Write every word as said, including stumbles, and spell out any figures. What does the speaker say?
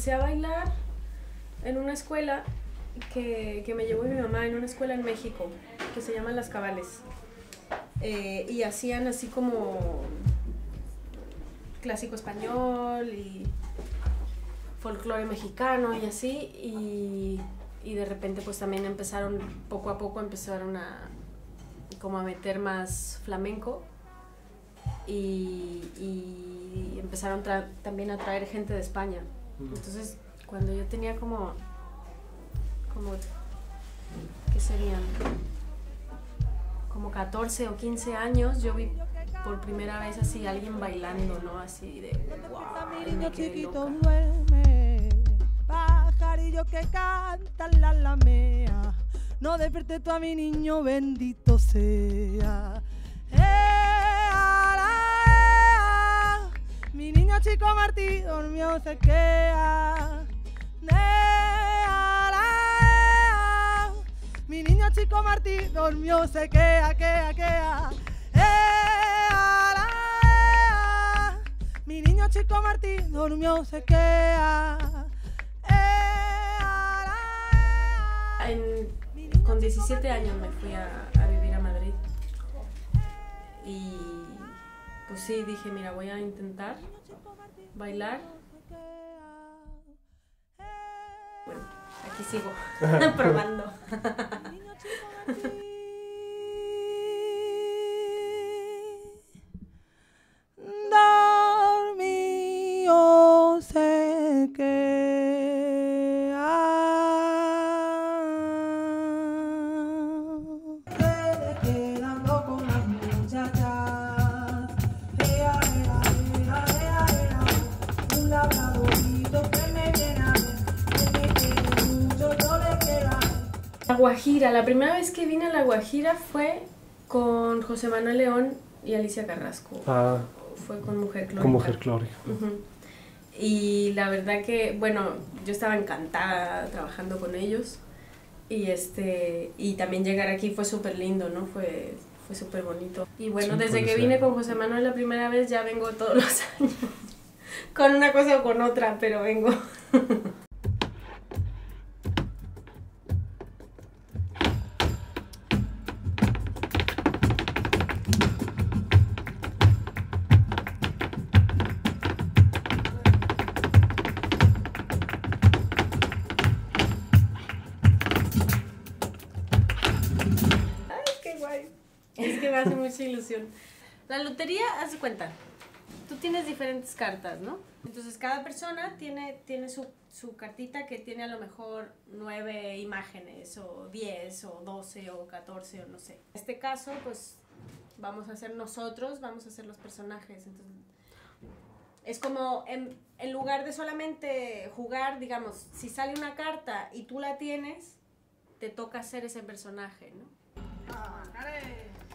empecé a bailar en una escuela que, que me llevó mi mamá, en una escuela en México, que se llama Las Cabales. Eh, y hacían así como clásico español y folclore mexicano y así, y, y de repente pues también empezaron, poco a poco empezaron a como a meter más flamenco y, y empezaron también a traer gente de España. Entonces cuando yo tenía como, como ¿qué serían? Como catorce o quince años, yo vi por primera vez así alguien bailando, ¿no? Así de wow, y me quedé loca. Pajarillo que canta la alamea, no despierte tú a mi niño, bendito sea. Eh, ala, eh, mi niño chico Martí durmió, se queda. Eh, ala, eh, mi niño chico Martí durmió, se queda, queda, queda. Eh, ala, eh, mi niño chico Martí durmió, se queda. En, con diecisiete años me fui a, a vivir a Madrid y pues sí, dije, mira, voy a intentar bailar. Bueno, aquí sigo probando. Dormido se queda. Quedando con las muchachas. Ea, ea, ea, ea, ea. Un labradorito que me llena, que me quiere mucho, yo le quiero. La Guajira, la primera vez que vine a La Guajira fue con José Manuel León y Alicia Carrasco. Ah, fue con Mujer Clórica. Con Mujer Clórica. Uh-huh. Y la verdad que, bueno, yo estaba encantada trabajando con ellos. Y este y también llegar aquí fue súper lindo, ¿no? Fue, fue súper bonito. Y bueno, sí, desde que ser. vine con José Manuel la primera vez ya vengo todos los años. Con una cosa o con otra, pero vengo. Es que me hace mucha ilusión. La lotería, haz de cuenta, tú tienes diferentes cartas, ¿no? Entonces cada persona tiene, tiene su, su cartita que tiene a lo mejor nueve imágenes, o diez, o doce, o catorce, o no sé. En este caso, pues, vamos a ser nosotros, vamos a ser los personajes. Entonces, es como, en, en lugar de solamente jugar, digamos, si sale una carta y tú la tienes, te toca ser ese personaje, ¿no? Ah,